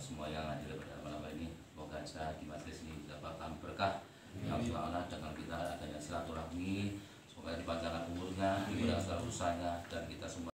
semua yang hadir pada malam ini. Semoga saja di majelis ini dapatkan berkah Allah dengan kita adanya silaturahmi. Semoga dipanjangkan umurnya, dimudahkan usahanya, dan kita semua